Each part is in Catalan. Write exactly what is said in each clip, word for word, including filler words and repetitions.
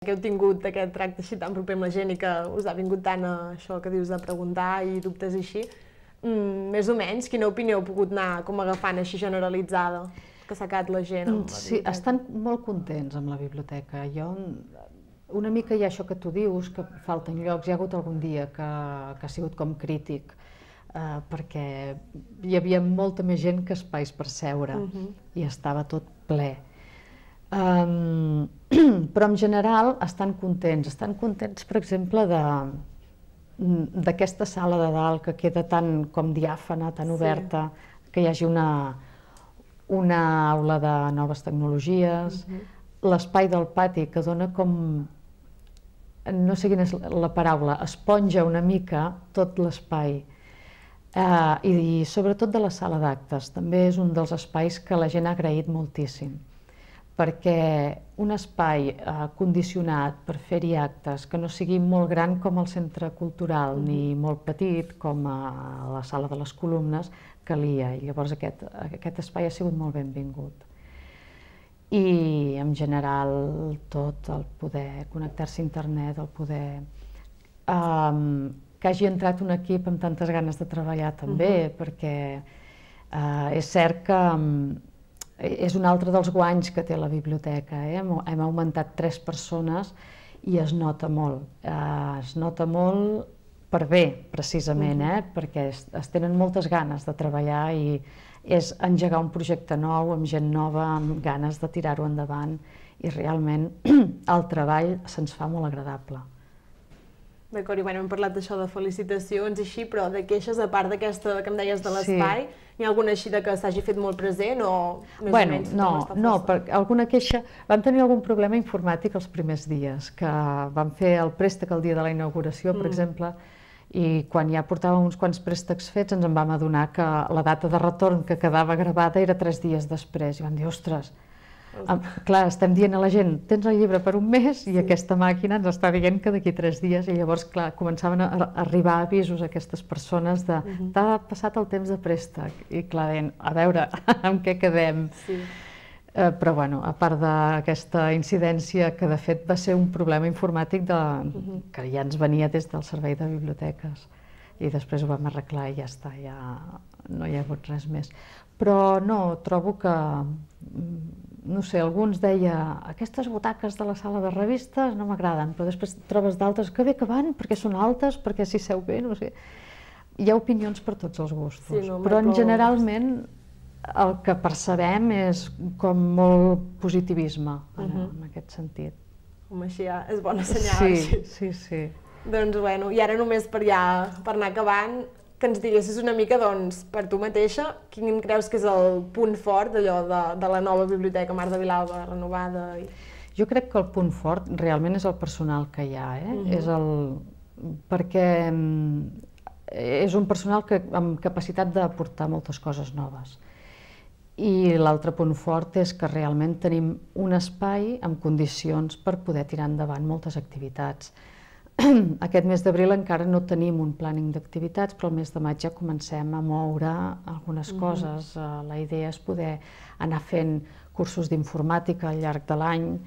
que heu tingut aquest tracte així tan proper amb la gent i que us ha vingut tant a això que dius de preguntar i dubtes així, mm, més o menys, quina opinió heu pogut anar com agafant així generalitzada que s'ha quedat la gent amb la Sí, biblioteca? estan molt contents amb la biblioteca. Jo, una mica hi ha això que tu dius, que falten llocs. Hi ha hagut algun dia que, que ha sigut com crític, eh, perquè hi havia molta més gent que espais per seure uh -huh. i estava tot ple. Um, però en general estan contents. Estan contents, per exemple, de d'aquesta sala de dalt que queda tan com diàfana, tan oberta, sí. que hi hagi una, una aula de noves tecnologies, uh-huh. l'espai del pati que dona com, no sé quina és la paraula, esponja una mica tot l'espai. Uh, i, I sobretot de la sala d'actes, també és un dels espais que la gent ha agraït moltíssim, perquè un espai uh, condicionat per fer-hi actes, que no sigui molt gran com el centre cultural, mm-hmm. ni molt petit com a la sala de les columnes, calia, i llavors aquest, aquest espai ha sigut molt benvingut. I en general tot, el poder connectar-se a internet, el poder... Um, que hagi entrat un equip amb tantes ganes de treballar també, uh-huh. perquè uh, és cert que um, és un altre dels guanys que té la biblioteca. Eh? Hem, hem augmentat tres persones i es nota molt. Uh, es nota molt per bé, precisament, uh-huh. eh? perquè es, es tenen moltes ganes de treballar i és engegar un projecte nou, amb gent nova, amb ganes de tirar-ho endavant, i realment el treball se'ns fa molt agradable. D'acord, i bueno, hem parlat d'això de felicitacions i així, però de queixes, a part d'aquesta que em deies de l'espai, sí. N'hi ha alguna així de que s'hagi fet molt present o més bueno, o menys no, no, perquè alguna queixa... Vam tenir algun problema informàtic els primers dies, que vam fer el préstec el dia de la inauguració, per mm. exemple, i quan ja portàvem uns quants préstecs fets ens en vam adonar que la data de retorn que quedava gravada era tres dies després, i vam dir, ostres, Ah, clar, estem dient a la gent, tens el llibre per un mes i sí. aquesta màquina ens està dient que d'aquí tres dies, i llavors, clar, començaven a arribar avisos a aquestes persones de uh-huh. t'ha passat el temps de préstec, i clar, deien, a veure, amb què quedem? Sí. Eh, però, bueno, a part d'aquesta incidència, que de fet va ser un problema informàtic de, uh-huh. que ja ens venia des del servei de biblioteques, i després ho vam arreglar i ja està, ja no hi ha hagut res més. Però no, trobo que... no sé, alguns deia aquestes butaques de la sala de revistes no m'agraden, però després trobes d'altres que bé que van, perquè són altes, perquè s'hi seu bé, no sé. Hi ha opinions per tots els gustos, sí, no, però en generalment el que percebem és com molt positivisme en, uh-huh. en aquest sentit. Home, així ja és bona senyal. Sí, així. sí, sí. Doncs bueno, i ara només per ja, per anar acabant, que ens diguessis una mica, doncs, per tu mateixa, quin creus que és el punt fort d'allò de, de la nova Biblioteca Mar de Vilalba renovada? I... Jo crec que el punt fort realment és el personal que hi ha, eh? Uh-huh. És el... perquè és un personal que, amb capacitat d'aportar moltes coses noves. I l'altre punt fort és que realment tenim un espai amb condicions per poder tirar endavant moltes activitats. Aquest mes d'abril encara no tenim un plàning d'activitats, però el mes de maig ja comencem a moure algunes uh-huh. coses. La idea és poder anar fent cursos d'informàtica al llarg de l'any.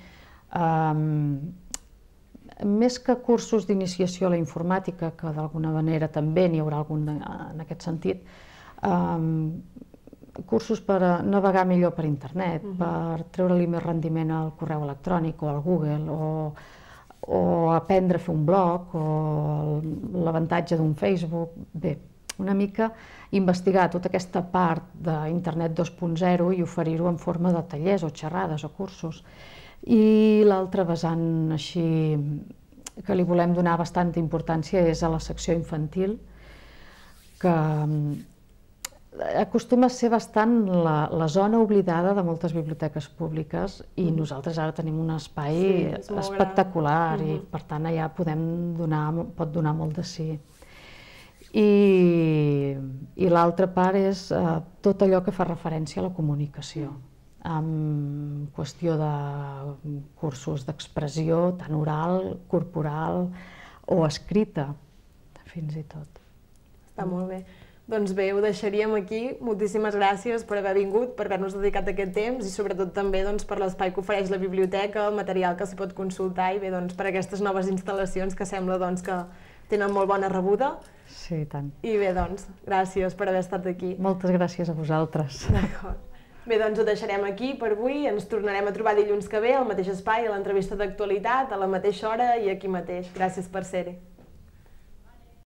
Um, més que cursos d'iniciació a la informàtica, que d'alguna manera també n'hi haurà algun en aquest sentit, um, cursos per navegar millor per internet, uh-huh. per treure-li més rendiment al correu electrònic o al Google, o o aprendre a fer un blog, o l'avantatge d'un Facebook. Bé, una mica investigar tota aquesta part d'internet dos punt zero i oferir-ho en forma de tallers o xerrades o cursos. I l'altre vessant així que li volem donar bastanta importància és a la secció infantil, que acostuma a ser bastant la, la zona oblidada de moltes biblioteques públiques, i mm. nosaltres ara tenim un espai sí, espectacular mm-hmm. i per tant allà podem donar, pot donar molt de sí. I, i l'altra part és eh, tot allò que fa referència a la comunicació, en qüestió de cursos d'expressió, tant oral, corporal o escrita, fins i tot. Està molt bé. Doncs bé, ho deixaríem aquí. Moltíssimes gràcies per haver vingut, per haver-nos dedicat aquest temps i sobretot també doncs, per l'espai que ofereix la biblioteca, el material que s'hi pot consultar i bé, doncs, per aquestes noves instal·lacions que sembla doncs, que tenen molt bona rebuda. Sí, i tant. I bé, doncs, gràcies per haver estat aquí. Moltes gràcies a vosaltres. D'acord. Bé, doncs ho deixarem aquí per avui. Ens tornarem a trobar dilluns que ve al mateix espai, a l'entrevista d'actualitat, a la mateixa hora i aquí mateix. Gràcies per ser-hi.